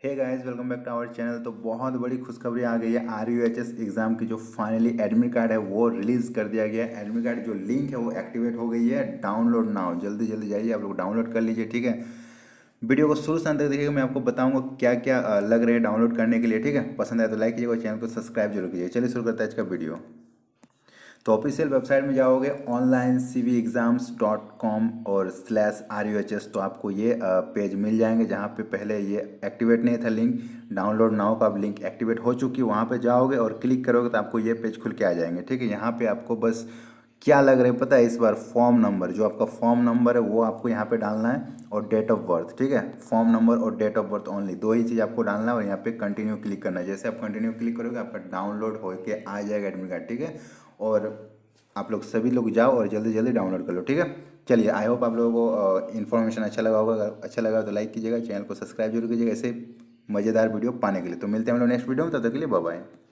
Hey guys, welcome back to our channel. तो बहुत बड़ी खुशखबरी आ गई है। RUHS एग्ज़ाम की जो फाइनली एडमिट कार्ड है वो रिलीज़ कर दिया गया है। एडमिट कार्ड जो लिंक है वो एक्टिवेट हो गई है। डाउनलोड नाउ, जल्दी जल्दी जाइए आप लोग डाउनलोड कर लीजिए, ठीक है। वीडियो को शुरू से अंत तक देखिएगा, मैं आपको बताऊंगा क्या क्या लग रहे हैं डाउनलोड करने के लिए, ठीक है। पसंद आए तो लाइक कीजिएगा, चैनल को सब्सक्राइब जरूर कीजिए। चलिए शुरू करते हैं आज का वीडियो। तो ऑफिशियल वेबसाइट में जाओगे onlinecvexams.com और /RUHS, तो आपको ये पेज मिल जाएंगे जहाँ पे पहले ये एक्टिवेट नहीं था लिंक। डाउनलोड नाउ का अब लिंक एक्टिवेट हो चुकी है। वहाँ पे जाओगे और क्लिक करोगे तो आपको ये पेज खुल के आ जाएंगे, ठीक है। यहाँ पे आपको बस क्या लग रहा है पता है, इस बार फॉर्म नंबर, जो आपका फॉर्म नंबर है वो आपको यहाँ पे डालना है, और डेट ऑफ बर्थ, ठीक है। फॉर्म नंबर और डेट ऑफ बर्थ ओनली, दो ही चीज़ आपको डालना है। और यहाँ पे कंटिन्यू क्लिक करना है। जैसे आप कंटिन्यू क्लिक करोगे आपका डाउनलोड होके आ जाएगा एडमिट कार्ड, ठीक है। और आप लोग सभी लोग जाओ और जल्दी जल्दी डाउनलोड कर लो, ठीक है। चलिए, आई होप आप लोगों को इन्फॉर्मेशन अच्छा लगा होगा। अगर अच्छा लगा तो लाइक कीजिएगा, चैनल को सब्सक्राइब जरूर कीजिएगा ऐसे मज़ेदार वीडियो पाने के लिए। तो मिलते हैं हम लोग नेक्स्ट वीडियो में, तब तक के लिए बाय बाय।